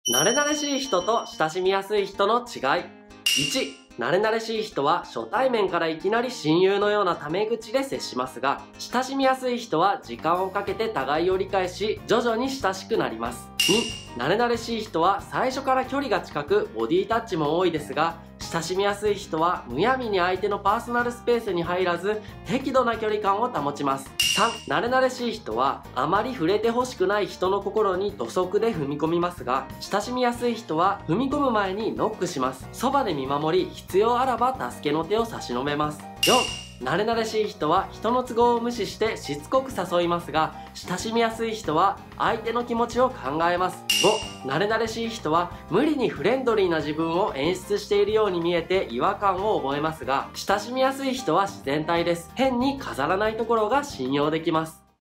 慣れ慣れしい人と親しみやすい人の違い。1、慣れ慣れしい人は初対面からいきなり親友のようなタメ口で接しますが、親しみやすい人は時間をかけて互いを理解し、徐々に親しくなります。2、慣れ慣れしい人は最初から距離が近く、ボディタッチも多いですが、親しみやすい人はむやみに相手のパーソナルスペースに入らず、適度な距離感を保ちます。3、慣れ慣れしい人はあまり触れてほしくない人の心に土足で踏み込みますが、親しみやすい人は踏み込む前にノックします。そばで見守り、必要あらば助けの手を差し伸べます。4、慣れ慣れしい人は人の都合を無視してしつこく誘いますが、親しみやすい人は相手の気持ちを考えます。5、慣れ慣れしい人は無理にフレンドリーな自分を演出しているように見えて違和感を覚えますが、親しみやすい人は自然体です。変に飾らないところが信用できます。